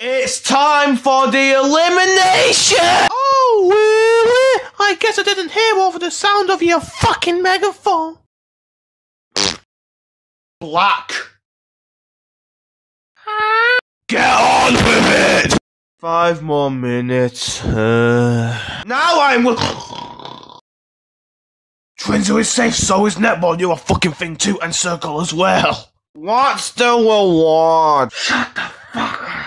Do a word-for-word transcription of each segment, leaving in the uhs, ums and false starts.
It's time for the elimination! Oh, really? I guess I didn't hear over the sound of your fucking megaphone. Black. Get on with it! Five more minutes. Uh... Now I'm with... Twinzo is safe, so is netball. You're a fucking thing too, and circle as well. What's the reward? Shut the fuck up.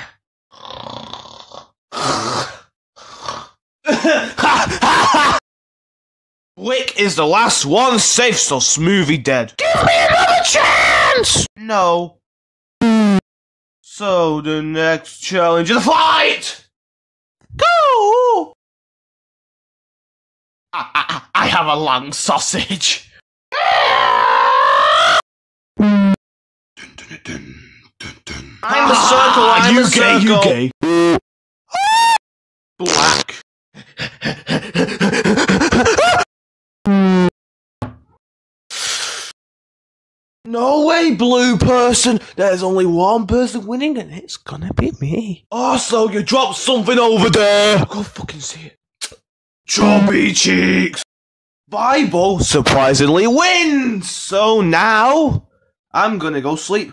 Blick is the last one safe, so Smoothie dead. Give me another chance! No. So the next challenge is a fight! Go! I, I, I have a long sausage. dun, dun, dun, dun, dun. I'm the circle, I'm you the gay, circle. you gay. Black. No way, blue person. There's only one person winning, and it's gonna be me. Oh, so you dropped something over there. Go fucking see it. Chubby cheeks. Bible surprisingly wins. So now I'm gonna go sleep.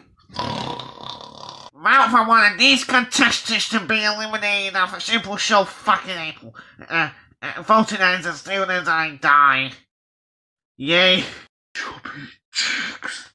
Vote for one of these contestants to be eliminated off a simple show fucking April. Uh, uh, voting ends as soon as I die. Yay. Chubby cheeks.